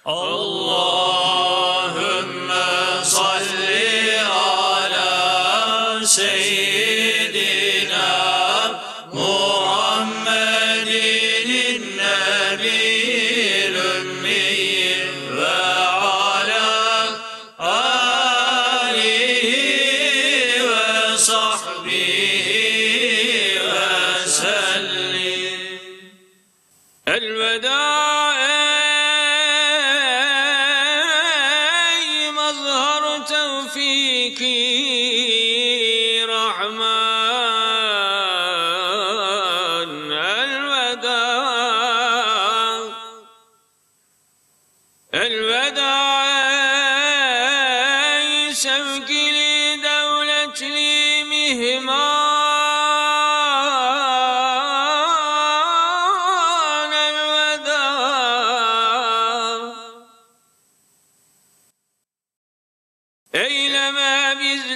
Allahümme salli ala seyyidina Muhammedin nebiyil ümmi ve ala alihi ve sahbihi ve sellim. Elveda Tevfiki Rahman, elveda, elveda ey sevgili devletli mihman, elveda. Eyleme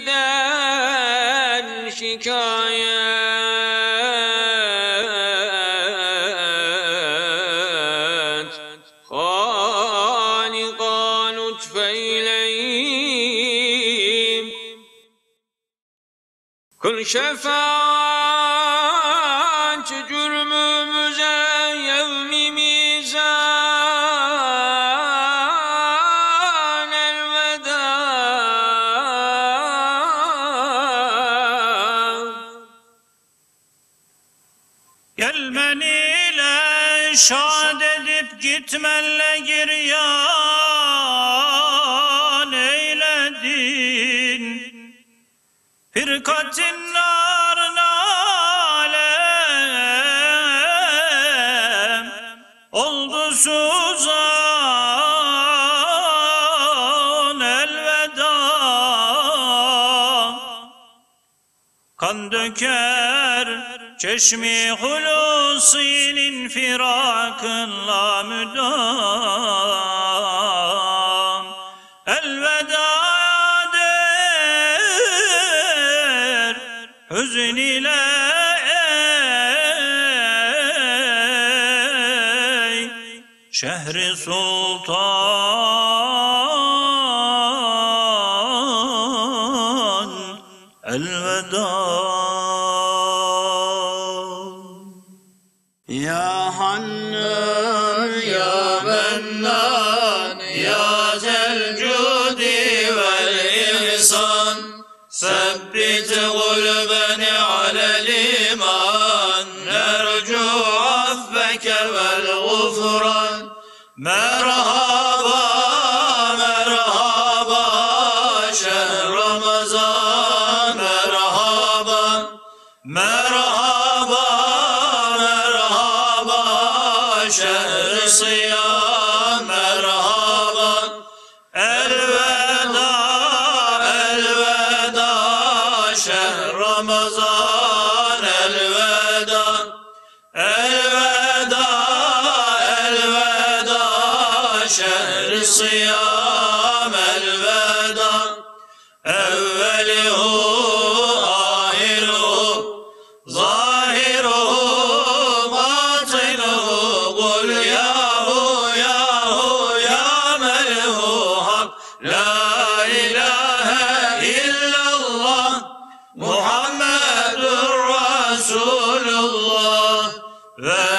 bizden şikayet, Halika lütfeyleyim. Kıl şefaat cürmümüze yevmi mizan, elveda. Gelmeniyle şad edip gitmenle giryan eyledin. Firkatin narına alem oldu suzan, elveda. Kan döker çeşmi hulusinin firakınla müdam, elveda der hüzün ile ey şehri sultan, elveda. Ya Hannan, Ya Mennan, Ya Zelcudi vel İhsan, Sebbit gulbeni alel iman, Nercu affeke vel gufran. Merhaba, merhaba, şehr Ramazan, merhaba, merhaba, şehr siyam, merhaba, elveda, elveda, şehr Ramazan, elveda, elveda, elveda, şehr siyam, elveda, evvelihu, ahiruhu, zahiruhu, la ilahe illallah Muhammedur Resulullah ve